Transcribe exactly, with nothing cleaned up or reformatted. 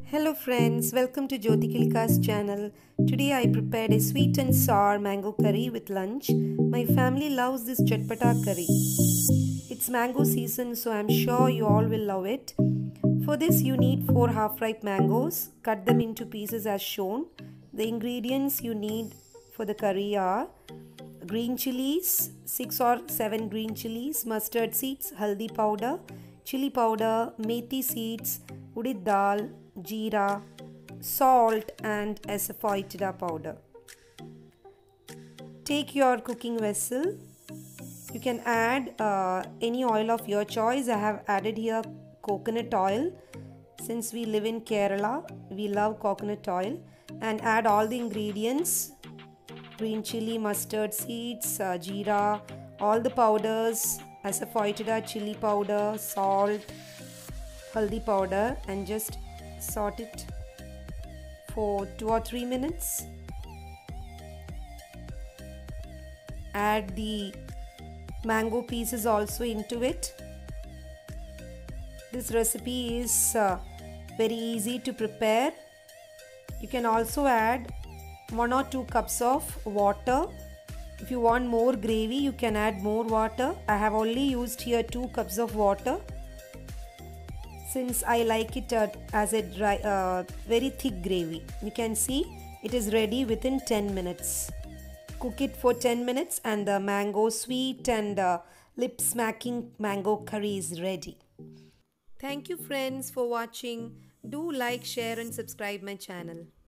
Hello friends, welcome to Jyoti Kilka's channel. Today I prepared a sweet and sour mango curry with lunch. My family loves this chatpata curry. It's mango season, so I'm sure you all will love it. For this you need four half-ripe mangoes. Cut them into pieces as shown. The ingredients you need for the curry are green chilies, six or seven green chilies, mustard seeds, haldi powder, chili powder, methi seeds, udid dal, jeera, salt and asafoetida powder. Take your cooking vessel. You can add uh, any oil of your choice. I have added here coconut oil. Since we live in Kerala, we love coconut oil. And add all the ingredients: green chili, mustard seeds, uh, jeera, all the powders, asafoetida, chili powder, salt, haldi powder, and just saute it for two or three minutes. Add the mango pieces also into it. This recipe is uh, very easy to prepare. You can also add one or two cups of water. If you want more gravy, you can add more water. I have only used here two cups of water, since I like it uh, as a dry, uh, very thick gravy. You can see it is ready within ten minutes. Cook it for ten minutes and the mango sweet and uh, lip smacking mango curry is ready. Thank you friends for watching. Do like, share and subscribe my channel.